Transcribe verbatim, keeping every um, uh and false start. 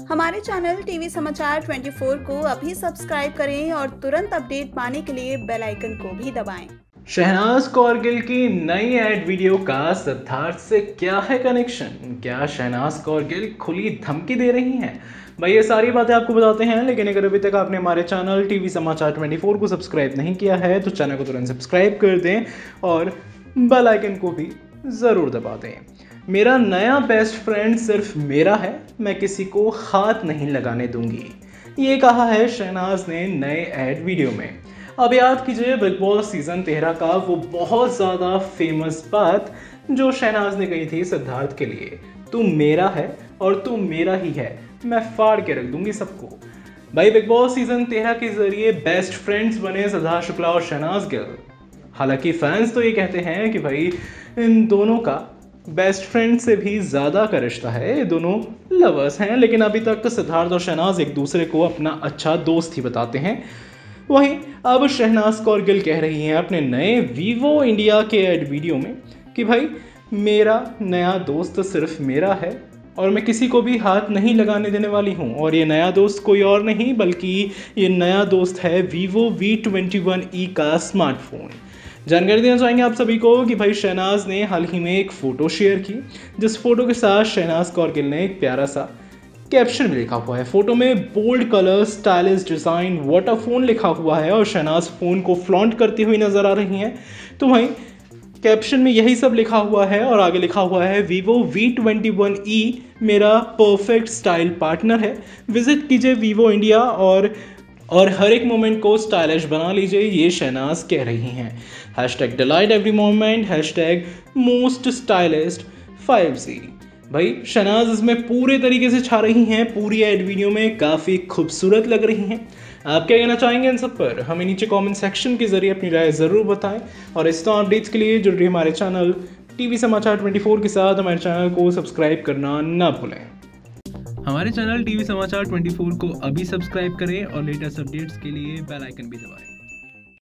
हमारे channel TV समाचार चौबीस को अभी सब्सक्राइब करें और तुरंत अपडेट पाने के लिए बेल आइकन को भी दबाएं। शहनाज कौर गिल की नई एड वीडियो का सिद्धार्थ से क्या है कनेक्शन? क्या शहनाज कौर गिल खुली धमकी दे रही हैं? भाई ये सारी बातें आपको बताते हैं, लेकिन अगर अभी तक आपने हमारे चैनल टीवी समाचार चौबीस को सब्सक्राइब नहीं किया है तो चैनल को तुरंत सब्सक्राइब कर दें और बेल आइकन को भी ज़रूर दबा दें। मेरा नया बेस्ट फ्रेंड सिर्फ मेरा है, मैं किसी को हाथ नहीं लगाने दूंगी, ये कहा है शहनाज ने नए एड वीडियो में। अब याद कीजिए बिग बॉस सीजन तेरह का वो बहुत ज़्यादा फेमस बात जो शहनाज ने कही थी सिद्धार्थ के लिए, तू मेरा है और तू मेरा ही है, मैं फाड़ के रख दूंगी सबको। भाई बिग बॉस सीजन तेरह के जरिए बेस्ट फ्रेंड्स बने सिद्धार्थ शुक्ला और शहनाज गिल। हालांकि फैंस तो ये कहते हैं कि भाई इन दोनों का बेस्ट फ्रेंड से भी ज़्यादा का रिश्ता है, ये दोनों लवर्स हैं, लेकिन अभी तक सिद्धार्थ और शहनाज एक दूसरे को अपना अच्छा दोस्त ही बताते हैं। वहीं अब शहनाज कौर गिल कह रही हैं अपने नए वीवो इंडिया के एड वीडियो में कि भाई मेरा नया दोस्त सिर्फ मेरा है और मैं किसी को भी हाथ नहीं लगाने देने वाली हूँ, और ये नया दोस्त कोई और नहीं बल्कि ये नया दोस्त है Vivo V twenty one E का स्मार्टफोन। जानकारी देना चाहेंगे आप सभी को कि भाई शहनाज ने हाल ही में एक फ़ोटो शेयर की, जिस फोटो के साथ शहनाज कौर गिल ने एक प्यारा सा कैप्शन में लिखा हुआ है। फोटो में bold colour, stylish design, water phone लिखा हुआ है और शहनाज फ़ोन को फ्लॉन्ट करती हुई नज़र आ रही हैं। तो वहीं कैप्शन में यही सब लिखा हुआ है और आगे लिखा हुआ है Vivo V twenty one E मेरा परफेक्ट स्टाइल पार्टनर है, विजिट कीजिए वीवो इंडिया और और हर एक मोमेंट को स्टाइलिश बना लीजिए, ये शहनाज कह रही हैं। Hashtag delight every moment, hashtag most stylist five G. भाई शहनाज इसमें पूरे तरीके से छा रही हैं, पूरी एड वीडियो में काफ़ी खूबसूरत लग रही हैं। आप क्या कहना चाहेंगे इन सब पर? हमें नीचे कमेंट सेक्शन के जरिए अपनी राय ज़रूर बताएं और इस तरह अपडेट्स के लिए जुड़ रही हमारे चैनल टीवी समाचार चौबीस के साथ हमारे चैनल को सब्सक्राइब करना ना भूलें। हमारे चैनल टीवी समाचार चौबीस को अभी सब्सक्राइब करें और लेटेस्ट अपडेट्स के लिए बेल आइकन भी दबाएं।